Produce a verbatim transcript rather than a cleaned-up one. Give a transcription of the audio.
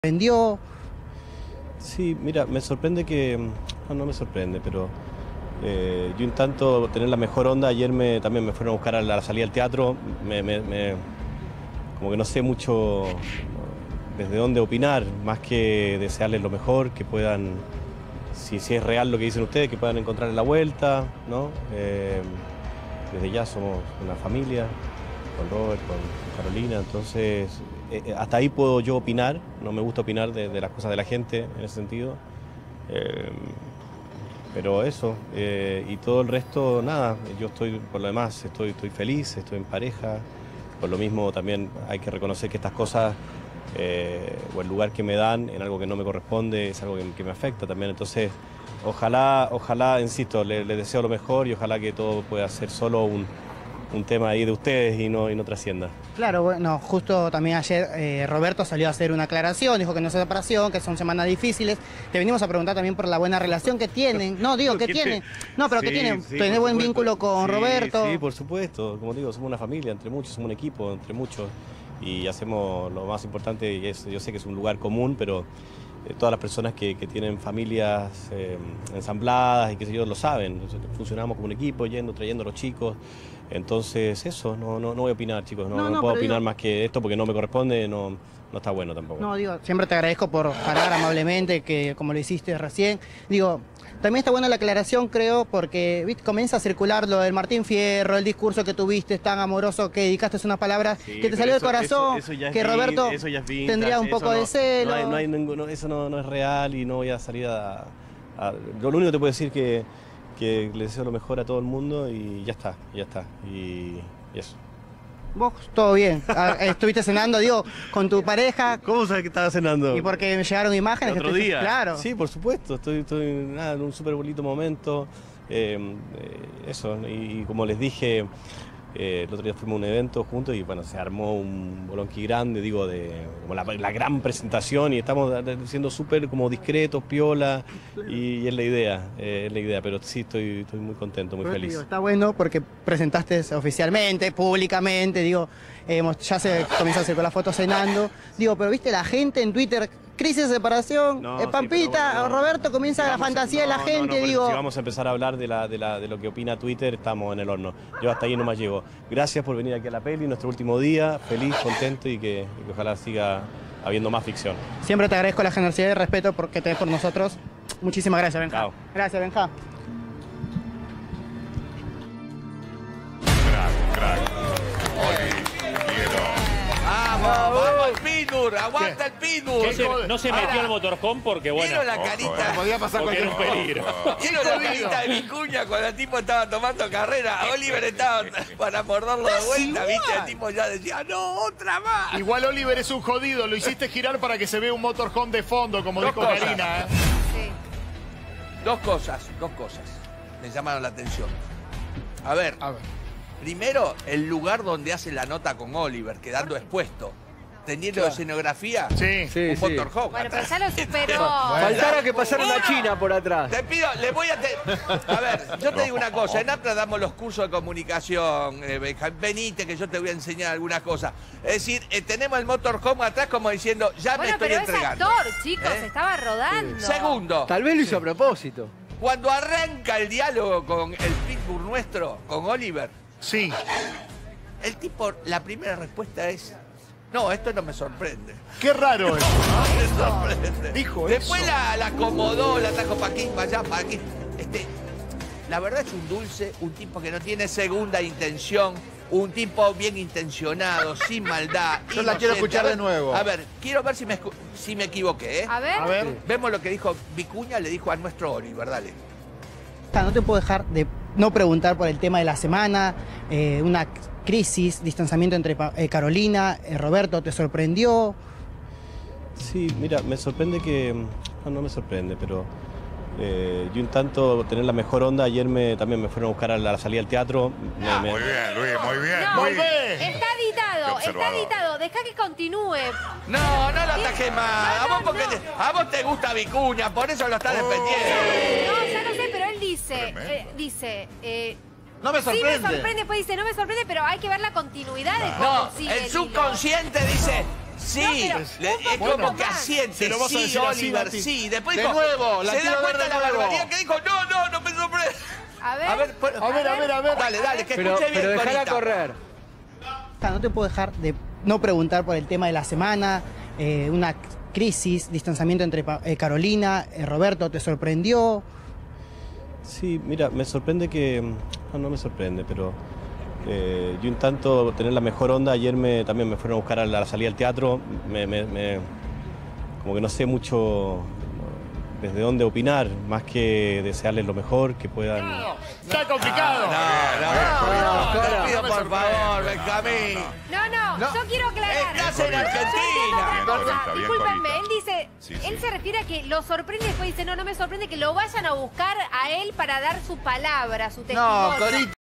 ¿Vendió? Sí, mira, me sorprende que... No, no me sorprende, pero eh, yo intento tener la mejor onda. Ayer me, también me fueron a buscar a la salida del teatro. Me, me, me, como que no sé mucho desde dónde opinar, más que desearles lo mejor, que puedan, si, si es real lo que dicen ustedes, que puedan encontrar la vuelta, ¿no? Eh, desde ya somos una familia, con Robert, con Carolina, entonces... Eh, hasta ahí puedo yo opinar, no me gusta opinar de, de las cosas de la gente en ese sentido. Eh, pero eso, eh, y todo el resto, nada, yo estoy, por lo demás, estoy, estoy feliz, estoy en pareja. Por lo mismo también hay que reconocer que estas cosas, eh, o el lugar que me dan en algo que no me corresponde, es algo que, que me afecta también. Entonces, ojalá, ojalá, insisto, les le deseo lo mejor y ojalá que todo pueda ser solo un... un tema ahí de ustedes y no, y no trascienda. Claro, bueno, justo también ayer eh, Roberto salió a hacer una aclaración, dijo que no es separación, que son semanas difíciles. Te venimos a preguntar también por la buena relación que tienen. No, digo, que tienen. No, pero sí, que tienen. Sí, ¿Tenés buen vínculo con sí, Roberto? Sí, por supuesto. Como digo, somos una familia, entre muchos, somos un equipo, entre muchos. Y hacemos lo más importante, y es, yo sé que es un lugar común, pero eh, todas las personas que, que tienen familias eh, ensambladas y que sé yo, lo saben. Nosotros funcionamos como un equipo, yendo, trayendo a los chicos. Entonces, eso, no, no, no voy a opinar, chicos, no, no, no puedo opinar digo... más que esto porque no me corresponde, no, no está bueno tampoco. No, digo, siempre te agradezco por parar amablemente, que como lo hiciste recién. Digo, también está buena la aclaración, creo, porque ¿viste? Comienza a circular lo del Martín Fierro, el discurso que tuviste tan amoroso, que dedicaste unas palabras sí, que te salió del corazón, eso, eso que Roberto eso ya es vintage, tendría un poco no, de celo. No hay, no hay ninguno, eso no, no es real y no voy a salir a, a... Lo único que te puedo decir que... que le deseo lo mejor a todo el mundo y ya está, ya está, y, y eso. ¿Vos todo bien? ¿Estuviste cenando, digo, con tu pareja? ¿Cómo sabes que estaba cenando? Y porque me llegaron imágenes. ¿El otro que día? Claro. Sí, por supuesto, estoy, estoy nada, en un súper bonito momento, eh, eh, eso, y, y como les dije, eh, el otro día fuimos a un evento juntos y bueno, se armó un bolonqui grande, digo, de como la, la gran presentación y estamos siendo súper como discretos, piola, y, y es la idea, eh, es la idea, pero sí estoy, estoy muy contento, muy pero, feliz. Digo, está bueno porque presentaste oficialmente, públicamente, digo, eh, ya se comienza a hacer con la foto cenando, digo, pero viste la gente en Twitter... Crisis de separación, no, eh, Pampita, sí, bueno, no, Roberto, comienza si la vamos, fantasía no, de la gente, no, no, digo... Si vamos a empezar a hablar de, la, de, la, de lo que opina Twitter, estamos en el horno. Yo hasta ahí nomás llego. Gracias por venir aquí a la peli, nuestro último día, feliz, contento y que, y que ojalá siga habiendo más ficción. Siempre te agradezco la generosidad y el respeto porque tenés por nosotros. Muchísimas gracias, Benja. Chao. Gracias, Benja. Crack, crack. ¡Vamos, vamos el Pinur! ¡Aguanta el Pinur! No se, no se metió al motorhome porque, bueno... ¿Vieron la carita? Ojo, eh. Podía pasar porque cualquier era un peligro. ¿Vieron la carita de Vicuña cuando el tipo estaba tomando carrera? Oliver estaba para morderlo de vuelta, ¿viste? El tipo ya decía, ¡no, otra más! Igual Oliver es un jodido, lo hiciste girar para que se vea un motorhome de fondo, como dos dijo cosas. Karina. ¿eh? Sí. Dos cosas, dos cosas me llamaron la atención. A ver, A ver. primero, el lugar donde hace la nota con Oliver, quedando expuesto. Teniendo Claro. escenografía, Sí, sí, un sí. motorhome. Bueno, pero atrás. ya lo superó. Faltara que pasara una china por atrás. Te pido, le voy a... Te... A ver, yo te digo una cosa. En APRA damos los cursos de comunicación. Eh, venite que yo te voy a enseñar algunas cosas. Es decir, eh, tenemos el motorhome atrás como diciendo, ya Bueno, me estoy pero entregando. es actor, chicos, ¿Eh? estaba rodando. Segundo, Tal vez lo hizo a propósito. cuando arranca el diálogo con el Pitbull nuestro, con Oliver, Sí. el tipo, la primera respuesta es, no, esto no me sorprende. Qué raro eso. No me sorprende. Dijo Después eso. la, la acomodó, la trajo para aquí, para allá, para aquí. Este, la verdad es un dulce, un tipo que no tiene segunda intención, un tipo bien intencionado, sin maldad. Yo la quiero escuchar de nuevo. A ver, quiero ver si me, si me equivoqué, ¿eh? A ver. A ver. Vemos lo que dijo Vicuña, le dijo a nuestro Oliver, dale. No te puedo dejar de no preguntar por el tema de la semana, eh, una crisis, distanciamiento entre eh, Carolina, eh, Roberto, ¿te sorprendió? Sí, mira, me sorprende que... No, no me sorprende, pero eh, yo intento tener la mejor onda. Ayer me, también me fueron a buscar a la salida del teatro. Me, me... Muy bien, Luis, muy bien. No, muy bien. está editado, Qué está observador. editado. Deja que continúe. No, no lo atajes más. No, A vos, no, porque no. Te, a vos te gusta Vicuña, por eso lo estás Oh. defendiendo. No, ya no sé, pero él dice, Tremendo. eh, dice, eh, No me sí sorprende. me sorprende, después dice, no me sorprende, pero hay que ver la continuidad de cómo No, sigue el hilo. subconsciente dice, Sí, No, pero le- un es poquito como que más. asiente. Se lo vas a Sí, decir así, Oliver, Nati. sí. Después De dijo, nuevo, la se quiero da ver cuenta de la nuevo. barbaridad que dijo. No, no, no me sorprende. A ver. A ver, por- A ver, a ver, a ver. Dale, dale, que Pero, escuche bien, pero dejala Conita. correr. O sea, no te puedo dejar de no preguntar por el tema de la semana, eh, una crisis, distanciamiento entre Pa- eh, Carolina, eh, Roberto, ¿te sorprendió? Sí, mira, me sorprende que... No, no me sorprende, pero eh, yo intento tener la mejor onda. Ayer me, también me fueron a buscar a la, a la salida del teatro. Me, me- me- como que no sé mucho desde dónde opinar, más que desearles lo mejor, que puedan... Está complicado. No, no, no, Cora. te pido por favor, Benjamín. No, no, No. yo quiero aclarar. Estás en Yo entiendo Argentina. otra Bien, cosa. Corita, bien, Discúlpenme, Corita. él dice, Sí, sí. él se refiere a que lo sorprende y después dice, no, no me sorprende que lo vayan a buscar a él para dar su palabra, su testimonio. Corita.